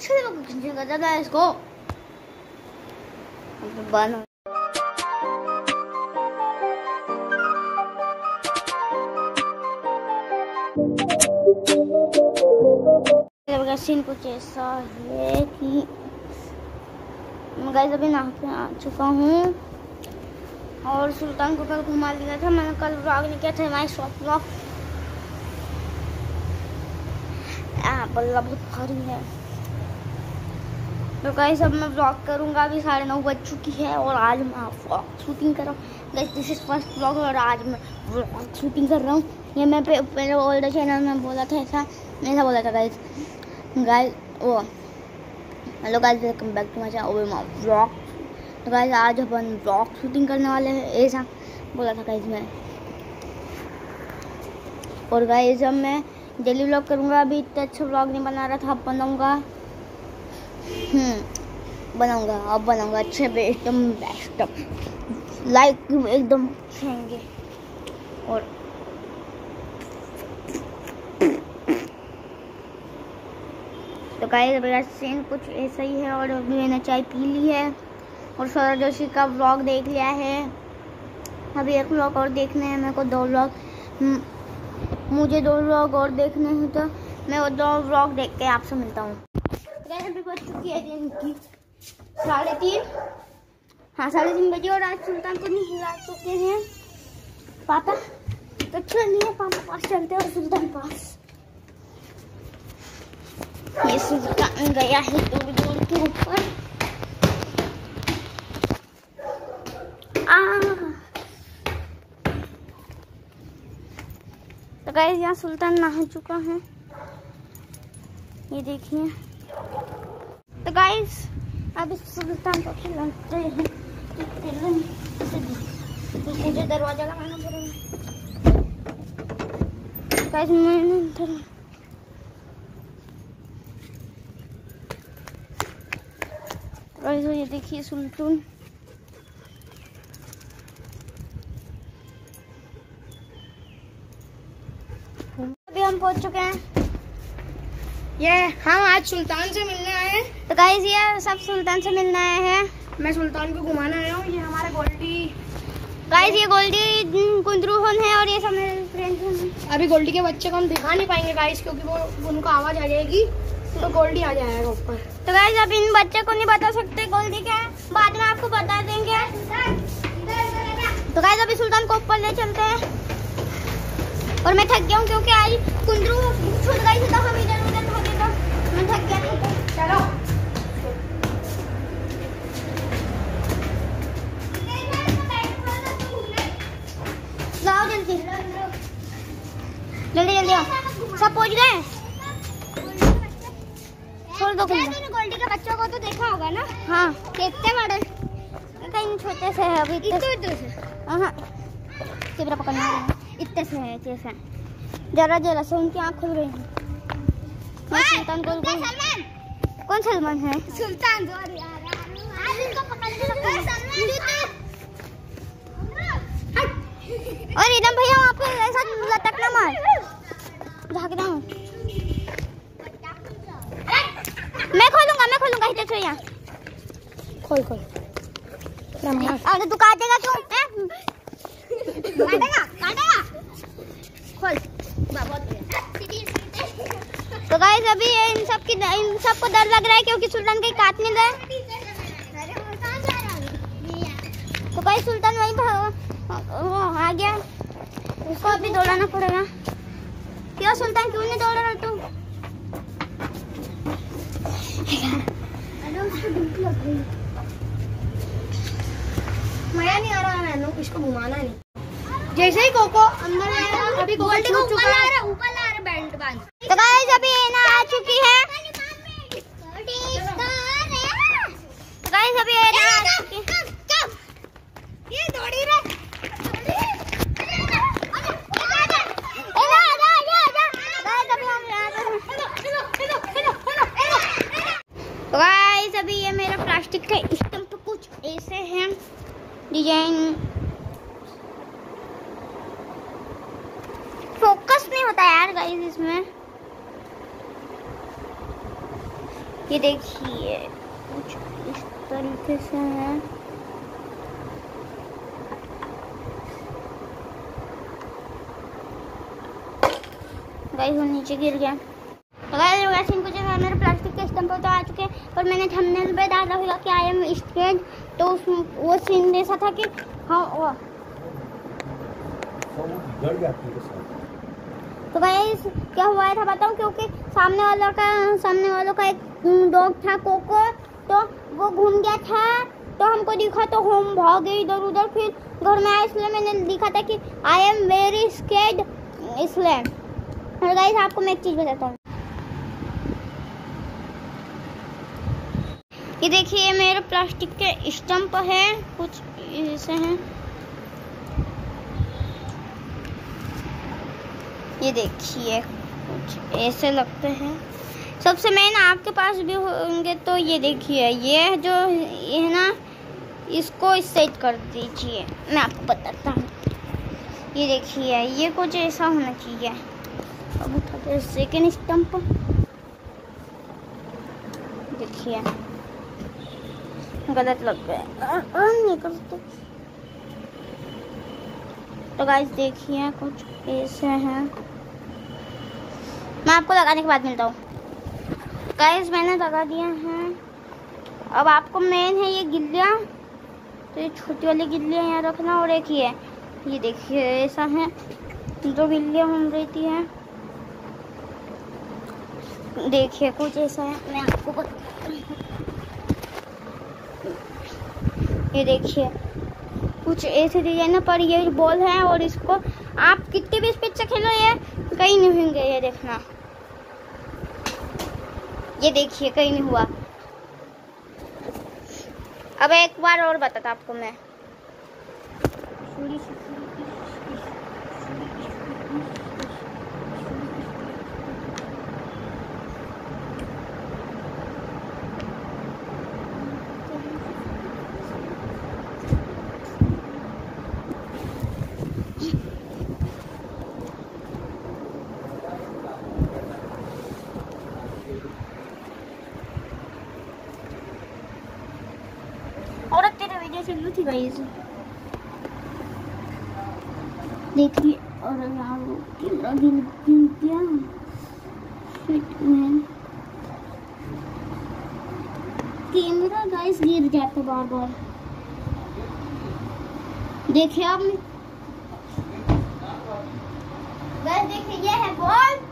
अच्छा करता था इसको बंद। सीन कुछ ऐसा है कि मैं गाइस अभी नहा के आ चुका हूँ और सुल्तान को कल घुमा दिया था। मैंने कल व्लॉग नहीं किया था, हमारे शॉप व्लॉग बल्ला बहुत भारी है। तो गाइस अब मैं व्लॉग करूँगा। अभी 9:30 बज चुकी है और आज मैं व्लॉग शूटिंग कर रहा हूँ। Guys this is first vlog और आज मैं व्लॉग शूटिंग कर रहा हूँ। ये मैं पहले ओल्ड चैनल में बोला था ऐसा बोला था गाइस वो hello guys welcome back to my channel vlog. तो गाइस आज अपन व्लॉग शूटिंग करने वाले हैं ऐसा बोला था गाइस मैं। और गाइस जब मैं डेली व्लॉग करूँगा, अभी इतना अच्छा व्लॉग नहीं बना रहा था, अब बनाऊँगा अब बनाऊँगा अच्छे एकदम बेस्ट लाइक एकदम अच्छे। और तो गाइस मेरा सीन कुछ ऐसा ही है। और अभी मैंने चाय पी ली है और सौरभ जोशी का व्लॉग देख लिया है। अभी एक व्लॉग और देखने हैं मेरे को, 2 व्लॉग मुझे 2 व्लॉग और देखने हैं। तो मैं वो 2 व्लॉग देख के आपसे मिलता हूँ। गाइस अभी बज चुकी है दिन की 3:30। हाँ 3:30 बजे और आज सुल्तान को नहीं हिला चुके हैं पापा। तो चलिए पापा पास चलते हैं और सुल्तान पास। ये सुल्तान गया है दूर के ऊपर। तो गाइस यहाँ सुल्तान नहा चुका है, ये देखिए। तो गाइस अब इस सुल्तान को खिलाते हैं। मुझे दरवाजा लगाना पड़ेगा गाइस। मैंने गाइस ये देखिए सुल्तान। अभी हम पहुंच चुके हैं। ये हम आज सुल्तान से मिलने आए हैं। तो गाइस ये सब सुल्तान से मिलने आए हैं। मैं सुल्तान को घुमाना आया हूँ। ये हमारा गोल्डी गाइस, ये गोल्डी कुंदरूहन है और ये सब मेरे फ्रेंड्स हैं। अभी गोल्डी के बच्चे को हम दिखा नहीं पाएंगे गाइस, क्योंकि वो उनको आवाज आ जाएगी तो गोल्डी आ जाएगा ऊपर। तो गाइस अब इन बच्चे को नहीं बता सकते गोल्डी क्या है, बाद में आपको बता देंगे। तो गाइस अभी सुल्तान को ऊपर ले चलते हैं। और मैं थक गया हूँ क्योंकि आज कुंदरू छूट गई थी तो हम इधर उधर भागे, तो मैं थक गया। चलो जाओ जल्दी जल्दी जल्दी आओ। सब पहुँच गए। छोड़ दो गोल्डी के बच्चों को तो देखा होगा ना। हाँ कितने बड़े, कहीं छोटे से है अभी इतने से। हाँ कैमरा पकड़ना इतने से है, जैसे जरा से उनकी आँख खुल रही है। सुल्तान कौन सलमान है? सुल्तान और एकदम भैया वहाँ पे ऐसा लटकना मार भाग रहा हूँ। मैं खोलूंगा इधर से यहाँ खोल अरे तू काटेगा क्यों? काटेगा खोल। तो गाइस अभी इन सबको डर लग रहा है क्योंकि सुल्तान कहीं काटने गए। तो गाइस सुल्तान वहीं वो आ गया, उसको अभी दौड़ाना पड़ेगा। क्यों सुल्तान क्यों नहीं दौड़ रहा तू? मजा नहीं आ रहा है, इसको घुमाना नहीं। जैसे ही कोको अंदर आया, अभी गोल्डी को ऊपर ला रहा बेल्ट बांध। तो गाइस अभी एना आ चुकी है। तो गाइस अभी एना आ चुकी है। ये दौड़ी रे। तो गाइस अभी ये मेरा प्लास्टिक का स्टंप कुछ ऐसे हैं डिजाइन। फोकस नहीं होता यार गाइस इसमें। ये देखिए कुछ इस तरीके से है। गाइस वो नीचे गिर गया। तो गाइस कुछ मेरे प्लास्टिक के स्टम्प तो आ चुके हैं, पर मैंने थंबनेल पे डाला हुआ कि आई एम स्केर्ड, तो वो सीन ऐसा था कि हाँ तो गाइस क्या हुआ था बताऊं, क्योंकि सामने वालों का एक डॉग था कोको, तो वो घूम गया था, तो हमको दिखा तो हम भागे इधर उधर, फिर घर में आए इसलिए मैंने दिखा था कि आई एम वेरी स्केर्ड इसलिए। और गाइस आपको मैं एक चीज बताता हूँ, ये देखिए मेरे प्लास्टिक के स्टंप है, कुछ ऐसे हैं, ये देखिए कुछ ऐसे लगते हैं। सबसे मेन आपके पास भी होंगे तो ये देखिए, ये जो है ना इसको सेट कर दीजिए, मैं आपको बताता हूँ। ये देखिए ये कुछ ऐसा होना चाहिए। अब उठाते सेकेंड स्टंप, देखिए गलत लग गया, नहीं करते। तो गाइस देखिए कुछ ऐसे हैं, मैं आपको लगाने के बाद मिलता हूँ। गाइस मैंने लगा दिया है। अब आपको मेन है ये गिल्लियाँ, तो ये छोटी वाली गिल्लियाँ यहाँ रखना, और एक ये देखिए ऐसा है, दो गिल्लियाँ हम रहती हैं, देखिए कुछ ऐसा है, मैं आपको ये देखिए कुछ ऐसे डिजाइन पर ये बॉल है, और इसको आप कितने भी स्पीड से खेलो ये कहीं नहीं होंगे, ये देखना, ये देखिए कहीं नहीं हुआ। अब एक बार और बताता आपको मैं, और तेरे वीडियो से थी गाइस, देखिए, और यहाँ कैमरा गिर गया, कैमरा गाइस गिर जाता बार बार। देखिए अब गाइस देखिए ये है बॉल,